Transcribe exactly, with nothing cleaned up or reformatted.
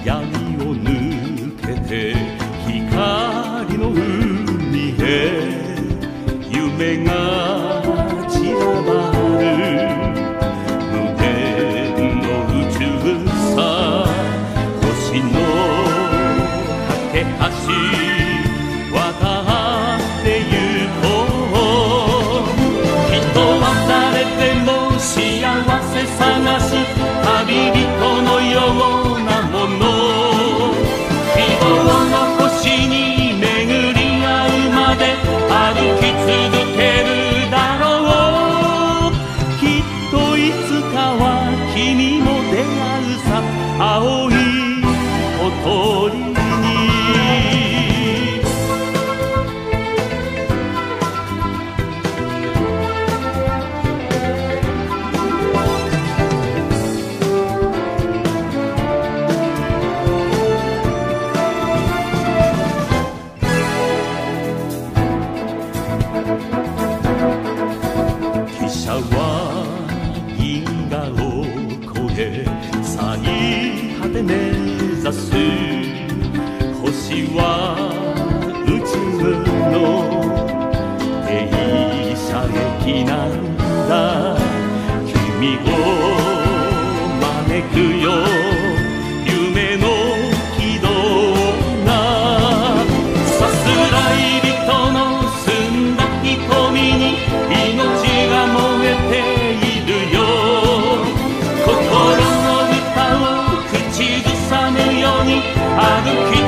闇を抜けて光の海へ夢が散らばる無限の宇宙さ星の架け橋渡ってゆこうきっと忘れても幸せ探す旅人のようなもの希望の星に巡り合うまで歩き続けるだろうきっといつかは君も出会うさ青い小鳥に汽車は銀河を越え最果て目指す星は宇宙の停車駅なんだ君を招くよ夢の軌道がさすらい人の澄んだ瞳に命が燃えているよ心の歌を口ずさむように歩き